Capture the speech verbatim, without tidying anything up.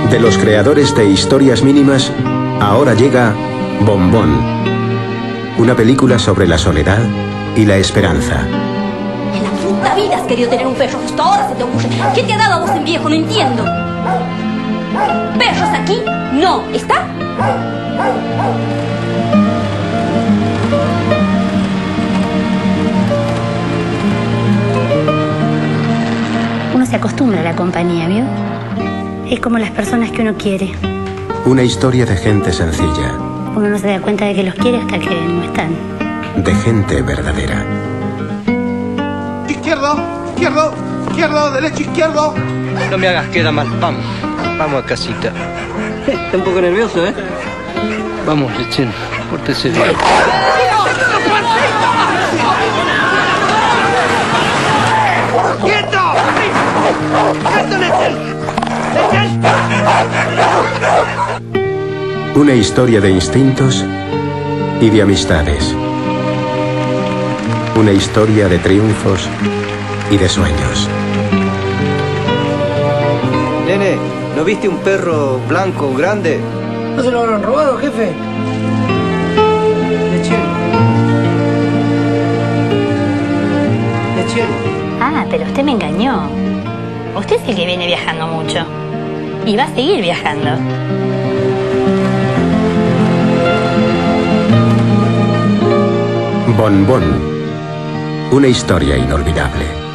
De los creadores de Historias Mínimas, ahora llega Bombón, una película sobre la soledad y la esperanza. En la puta vida has querido tener un perro, justo ahora se te ocurre. ¿Qué te ha dado a vos en viejo? No entiendo. ¿Perros aquí? No. ¿Está? Uno se acostumbra a la compañía, ¿vio? Es como las personas que uno quiere. Una historia de gente sencilla. Uno no se da cuenta de que los quiere hasta que no están. De gente verdadera. Izquierdo, izquierdo, izquierdo, derecho, izquierdo. No me hagas queda mal, vamos. Vamos a casita. Está un poco nervioso, ¿eh? Vamos, Lechín, pórtese bien. ¡Quieto! ¡Quieto, Lechín! Una historia de instintos y de amistades. Una historia de triunfos y de sueños. Nene, ¿no viste un perro blanco grande? ¿No se lo habrán robado, jefe? Lechín. Lechín. Ah, pero usted me engañó. Usted es el que viene viajando mucho. Y va a seguir viajando. Bombón. Una historia inolvidable.